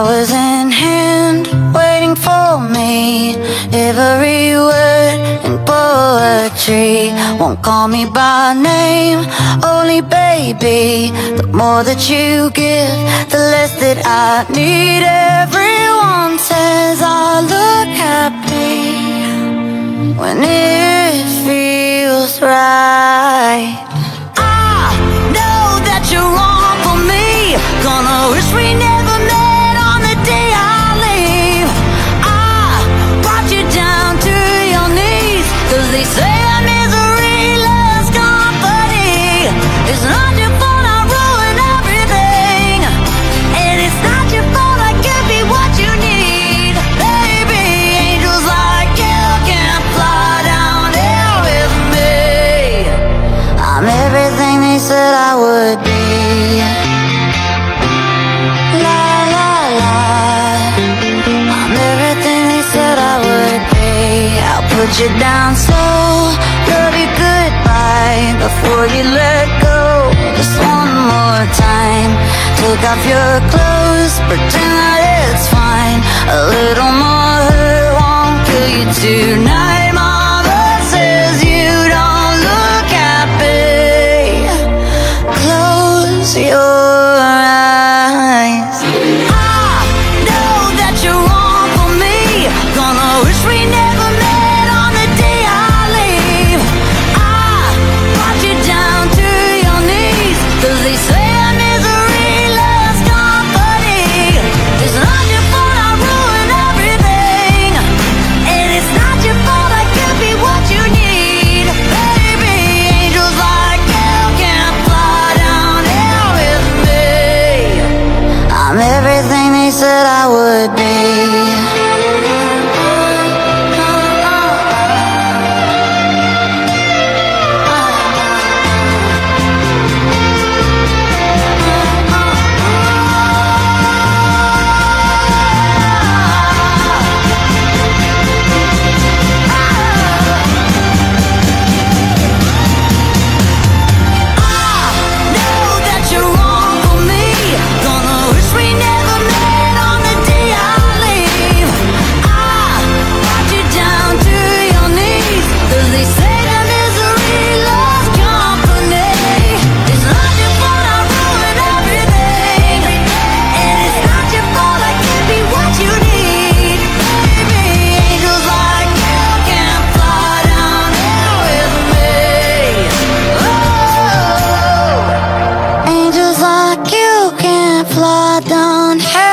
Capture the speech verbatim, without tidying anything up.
flowers in hand, waiting for me. Every word in poetry won't call me by name, only baby. The more that you give, the less that I need. Everyone says I look happy when it feels right. I know that you're wrong for me, gonna wish we never met on the day I leave. I brought you down to your knees, cause they say that misery loves company. It's not your fault I ruin everything, and it's not your fault I can't be what you need. Baby, angels like you can fly down here with me. I'm everything they said I would be. Put you down slow, love you goodbye before you let go. Just one more time, take off your clothes, pretend that it's fine. A little more hurt won't kill you tonight. Mama says you don't look happy. Close your eyes. I know that you're wrong for me, gonna wish we never met. They say that misery loves company. It's not your fault I ruin everything, and it's not your fault I can't be what you need. Baby, angels like you can fly down here with me. I'm everything they said I would be. Fly down.